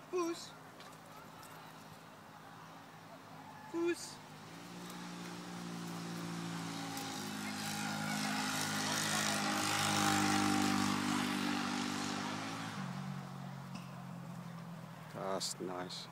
Fuß. Fuß. That's nice.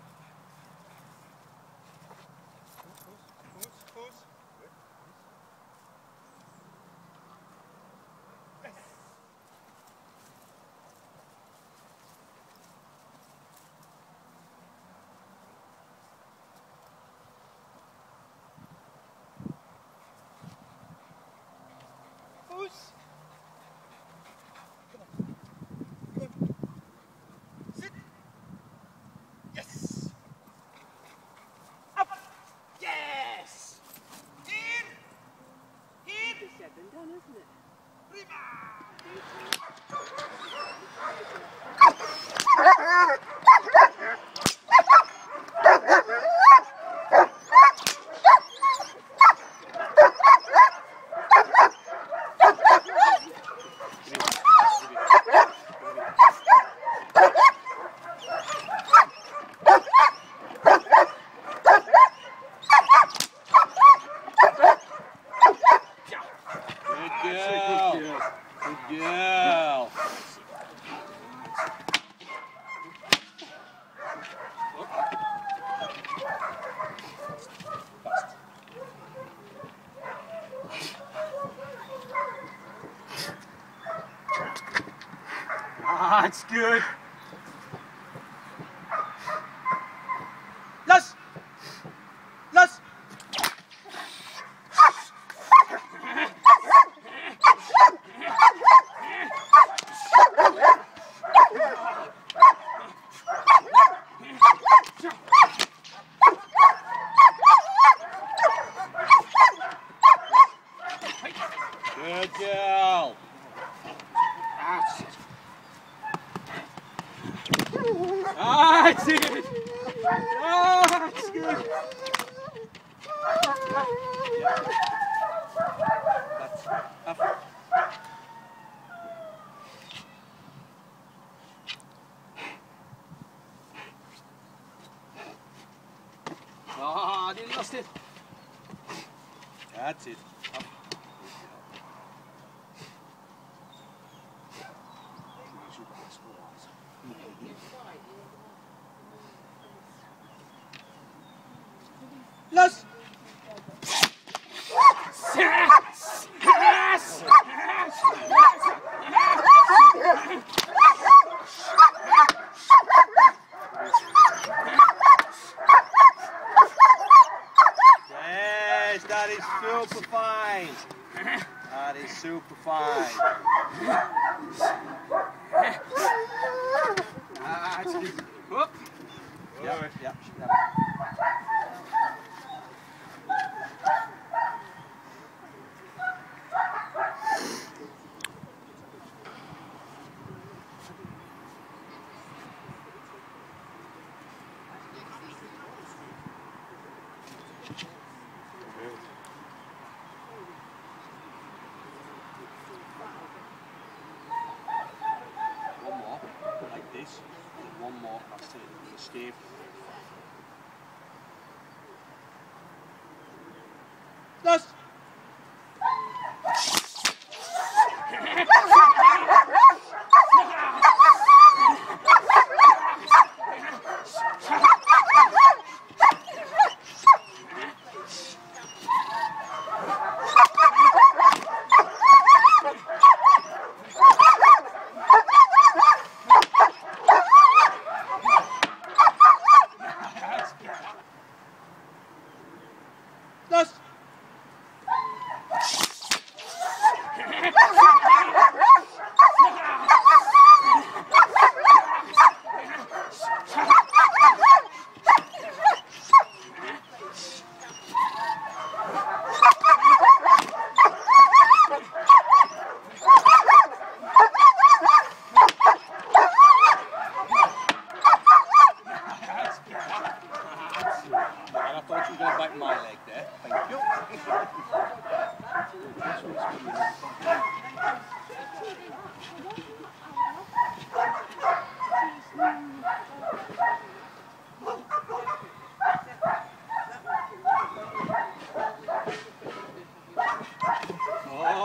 Fuß. Sit. Yes. Up. Yes. In. In. Said and done, isn't it? Prima. Good girl. Ah, it's good. Los. Los. Good girl. That's it. That's good. That's up. Ah, I nearly lost it. That's it. Up. Los. Yes, that is super fine. That is super fine. That's good. Whoop. Yep, yep, yep. One more, like this, and one more has to escape. Los. Los.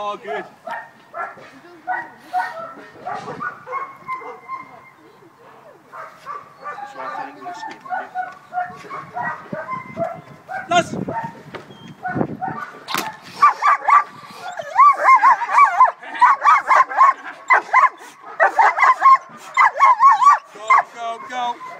Oh, good. That's right, I think we'll skip. Lads! Go, go, go.